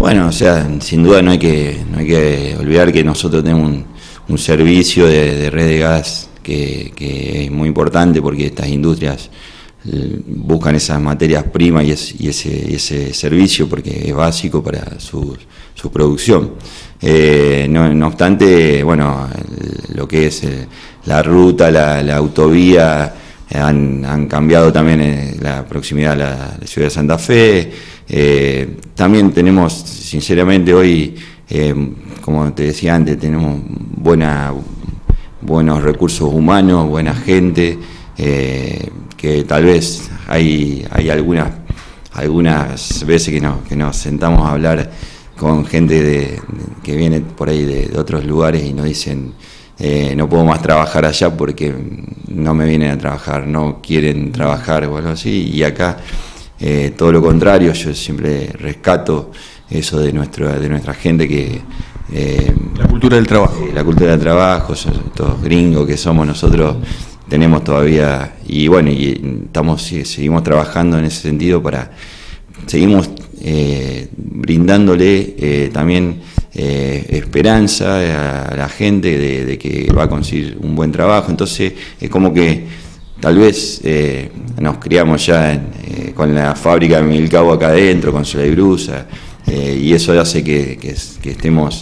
Bueno, o sea, sin duda no hay que olvidar que nosotros tenemos un servicio de red de gas que es muy importante, porque estas industrias buscan esas materias primas y ese servicio, porque es básico para su producción. No obstante, bueno, lo que es la ruta, la autovía, han cambiado también la proximidad a la ciudad de Santa Fe. También tenemos, sinceramente, hoy, como te decía antes, tenemos buenos recursos humanos, buena gente, que tal vez hay algunas veces que nos sentamos a hablar con gente que viene por ahí de otros lugares y nos dicen: no puedo más trabajar allá porque no me vienen a trabajar, no quieren trabajar o algo así. Y acá todo lo contrario, yo siempre rescato eso de nuestra gente, que la cultura del trabajo. La cultura del trabajo, todos gringos que somos nosotros, tenemos todavía, y bueno, seguimos trabajando en ese sentido seguimos brindándole también esperanza a la gente de que va a conseguir un buen trabajo. Entonces es como que tal vez nos criamos ya con la fábrica de Milcao acá adentro, con Sola y Brusa, y eso hace que estemos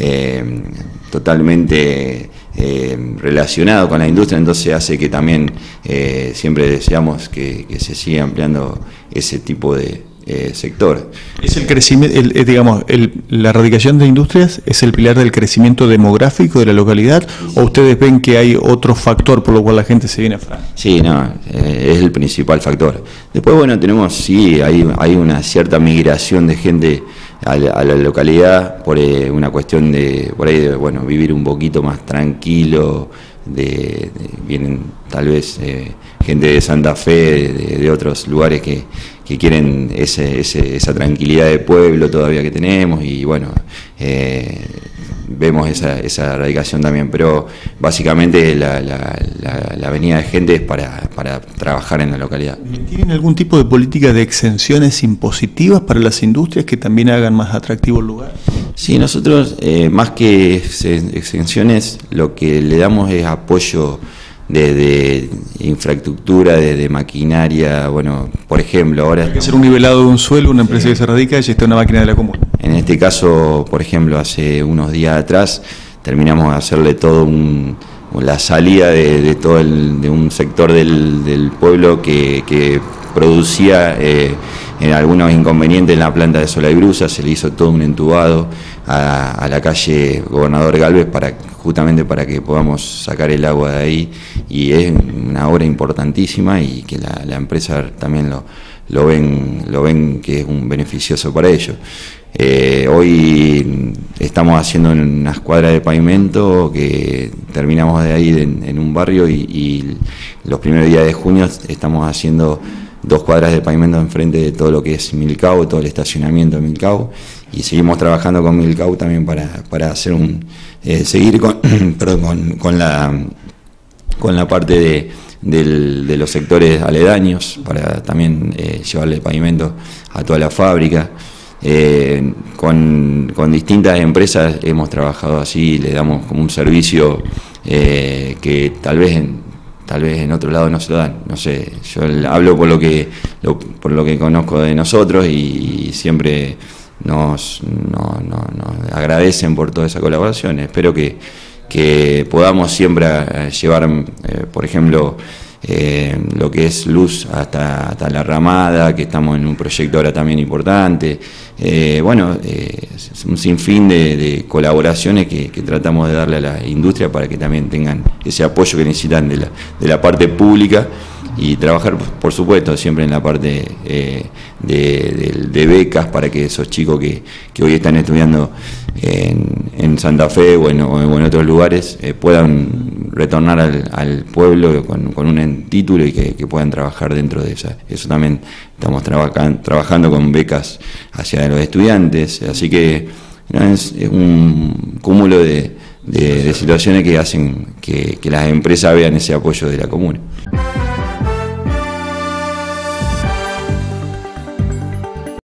totalmente relacionados con la industria. Entonces hace que también siempre deseamos que se siga ampliando ese tipo de sector. ¿Es el crecimiento, digamos, la erradicación de industrias es el pilar del crecimiento demográfico de la localidad, o ustedes ven que hay otro factor por lo cual la gente se viene a Fran? Sí, no, es el principal factor. Después, bueno, hay una cierta migración de gente a la localidad por una cuestión de bueno, vivir un poquito más tranquilo. Vienen tal vez gente de Santa Fe, de otros lugares que quieren esa tranquilidad de pueblo todavía que tenemos, y bueno, vemos esa radicación también, pero básicamente la venida de gente es para trabajar en la localidad. ¿Tienen algún tipo de política de exenciones impositivas para las industrias que también hagan más atractivo el lugar? Sí, nosotros más que exenciones, lo que le damos es apoyo de infraestructura, de maquinaria. Bueno, por ejemplo, ahora hay que hacer un nivelado de un suelo, una empresa que se radica y está una máquina de la comuna. En este caso, por ejemplo, hace unos días atrás terminamos de hacerle la salida de un sector del pueblo que producía en algunos inconvenientes en la planta de Sola y Brusa. Se le hizo todo un entubado a la calle Gobernador Galvez justamente para que podamos sacar el agua de ahí, y es una obra importantísima y que la empresa también lo ven que es un beneficioso para ellos. Hoy estamos haciendo unas cuadras de pavimento que terminamos de ahí en un barrio, y los primeros días de junio estamos haciendo 2 cuadras de pavimento enfrente de todo lo que es Milcao, todo el estacionamiento de Milcao, y seguimos trabajando con Milcao también para hacer seguir con la parte de los sectores aledaños, para también llevarle pavimento a toda la fábrica. Con distintas empresas hemos trabajado así, le damos como un servicio que tal vez en otro lado no se lo dan. No sé, yo hablo por lo que conozco de nosotros, y siempre nos agradecen por toda esa colaboración. Espero que podamos siempre llevar, por ejemplo, lo que es luz hasta la Ramada, que estamos en un proyecto ahora también importante. Bueno, es un sinfín de colaboraciones que tratamos de darle a la industria para que también tengan ese apoyo que necesitan de la parte pública, y trabajar, por supuesto, siempre en la parte de becas para que esos chicos que hoy están estudiando en Santa Fe o en otros lugares puedan retornar al pueblo con un título, y que puedan trabajar dentro de eso también estamos trabajando con becas hacia los estudiantes. Así que es un cúmulo de situaciones que hacen que las empresas vean ese apoyo de la comuna.